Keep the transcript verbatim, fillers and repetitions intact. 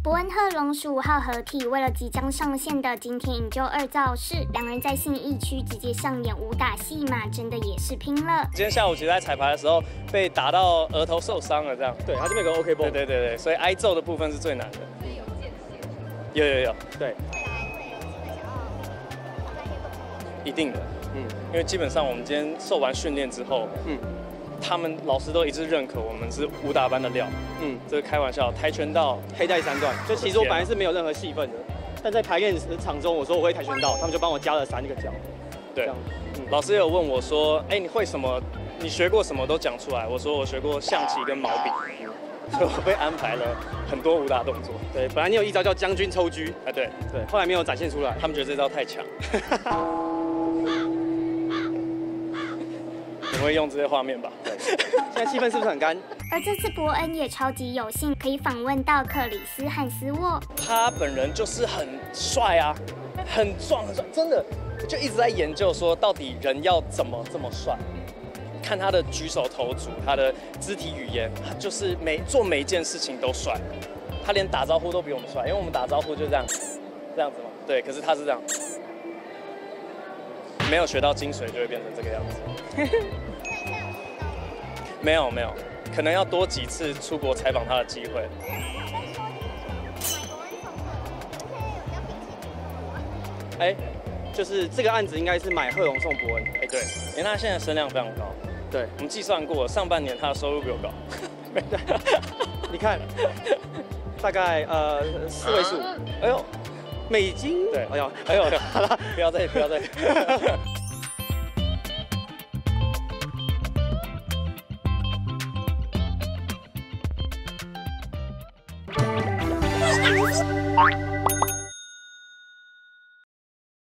伯恩和龙十五号合体，为了即将上线的《惊天营救二造势》，两人在信义区直接上演武打戏码，真的也是拼了。 今天下午其实在彩排的时候被打到额头受伤了，这样。对，他这边有个 OK 绷。对对对对，所以挨揍的部分是最难的。有间歇。有有有，对。一定的，嗯，因为基本上我们今天受完训练之后，嗯。 他们老师都一致认可我们是武打班的料，嗯，这是开玩笑。跆拳道黑带三段，就其实我本来是没有任何戏份的，但在排练场中我说我会跆拳道，他们就帮我加了三个脚。对，嗯、老师也有问我说，哎、欸，你会什么？你学过什么都讲出来。我说我学过象棋跟毛笔，所以我被安排了很多武打动作。对，本来你有一招叫将军抽车，哎，对对，后来没有展现出来，他们觉得这招太强。你会用这些画面吧？对，现在气氛是不是很干？ 而这次伯恩也超级有幸可以访问到克里斯汉斯沃， 他本人就是很帅啊，很壮很壮，真的就一直在研究说到底人要怎么这么帅。看他的举手投足，他的肢体语言，他就是每做每一件事情都帅。他连打招呼都比我们帅，因为我们打招呼就这样，这样子嘛。对，可是他是这样。 没有学到精髓，就会变成这个样子。没有没有，可能要多几次出国采访他的机会。哎，就是这个案子应该是买贺龙送伯恩。哎，对，因为他现在声量非常高。对，我们计算过，上半年他的收入比我高。你看，大概呃四位数。哎呦。 美金，对，哎呦，哎呦，好了，不要再，不要再。